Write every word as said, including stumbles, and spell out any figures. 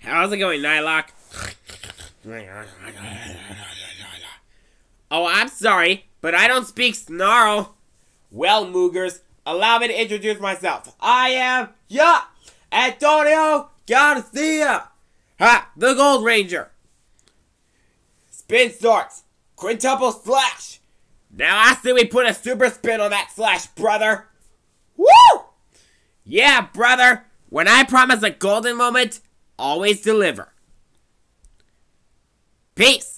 How's it going, Nylock? Oh, I'm sorry, but I don't speak Snarl. Well, Moogers, allow me to introduce myself. I am, yeah, Antonio Garcia. Ha, the Gold Ranger. Spin starts. Quintuple slash. Now I say we put a super spin on that slash, brother. Woo! Yeah, brother. When I promise a golden moment, always deliver. Peace.